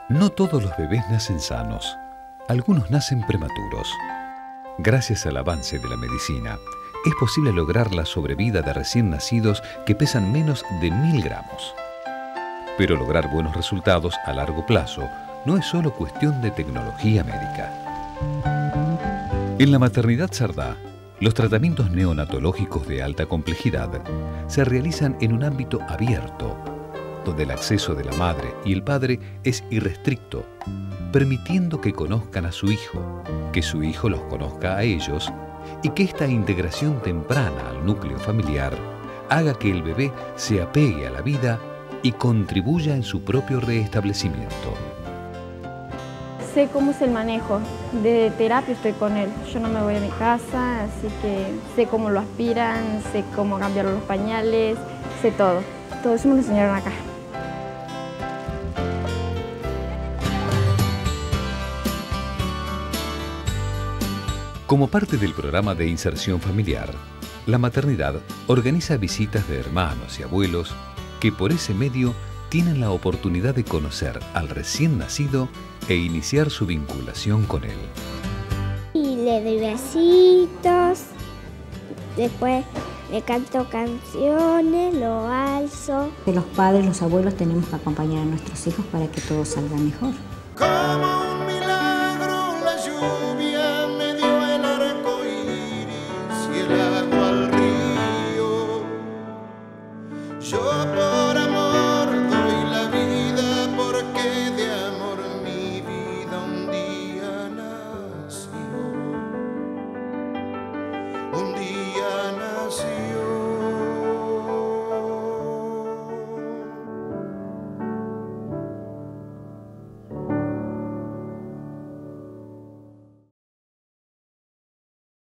No todos los bebés nacen sanos. Algunos nacen prematuros. Gracias al avance de la medicina, es posible lograr la sobrevida de recién nacidos que pesan menos de 1000 gramos. Pero lograr buenos resultados a largo plazo no es solo cuestión de tecnología médica. En la maternidad Sardá, los tratamientos neonatológicos de alta complejidad se realizan en un ámbito abierto, donde el acceso de la madre y el padre es irrestricto, permitiendo que conozcan a su hijo, que su hijo los conozca a ellos y que esta integración temprana al núcleo familiar haga que el bebé se apegue a la vida y contribuya en su propio restablecimiento. Sé cómo es el manejo, de terapia estoy con él, yo no me voy a mi casa, así que sé cómo lo aspiran, sé cómo cambiar los pañales, sé todo. Todo eso me lo enseñaron acá. Como parte del programa de inserción familiar, la maternidad organiza visitas de hermanos y abuelos que por ese medio tienen la oportunidad de conocer al recién nacido e iniciar su vinculación con él. Y le doy besitos, después le canto canciones, lo alzo. Los padres, los abuelos tenemos que acompañar a nuestros hijos para que todo salga mejor.